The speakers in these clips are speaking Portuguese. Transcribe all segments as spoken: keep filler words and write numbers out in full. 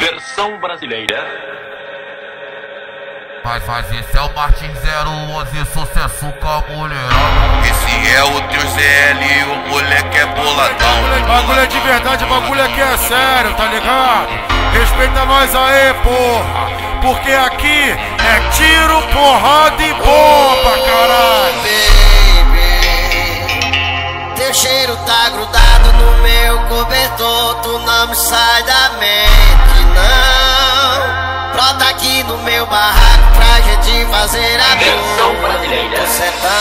Versão brasileira. Mas, mas esse é o Martin zero onze, sucesso com a mulherada. Esse é o teu Z L, o moleque é boladão. Bagulho é de verdade, bagulho aqui é sério, tá ligado? Respeita nós aí, porra. Porque aqui é tiro, porrada e bomba, caralho. Baby, teu cheiro tá grudado no meu cobertor, tu não me sai da mente, não. Brota aqui no meu barraco pra gente fazer a Versão brasileira. Você tá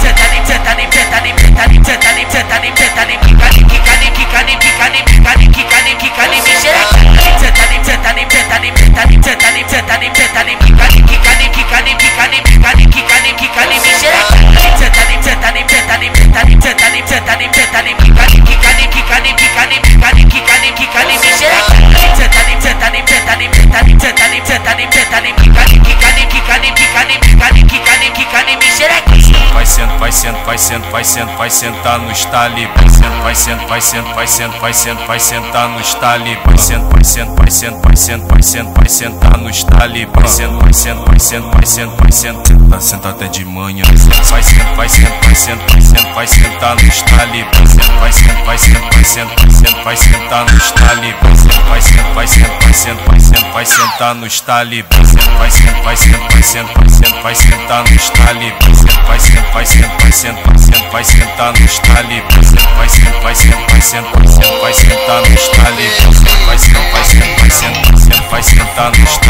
Vai sendo, vai sendo, vai sendo, vai sendo, vai sentar no estale. Vai sendo, vai sendo, vai sendo, vai sendo, vai sendo, vai sentar no estale. Vai sendo, vai sendo, vai sendo, vai sendo, vai sendo, vai sentar no estale. Vai sendo, vai sendo, vai sendo, vai sendo, vai sendo, senta, senta até de manhã. Vai sendo, vai sendo, vai sendo, vai sendo, vai sentar no estale. Vai sendo, vai sendo, vai sendo, vai sendo, vai sendo, vai sentar no estale. Vai sendo, vai sendo, vai sendo, vai sendo, vai sendo, vai sentar no estale. Vai sendo, vai sendo, vai sendo, vai sendo, vai sendo, vai sentar no estale. Vai sendo, vai sendo, vai sendo, vai sendo, vai sendo, vai sentar no estale. Vai sendo, vai sendo, vai sendo, vai sendo, vai sendo, vai sentar no estale. Vai sendo, vai sendo, vai sendo, vai sendo, vai sentar no estale.